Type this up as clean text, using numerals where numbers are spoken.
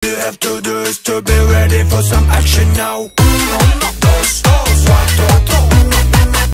you have to do is to be ready for some action now.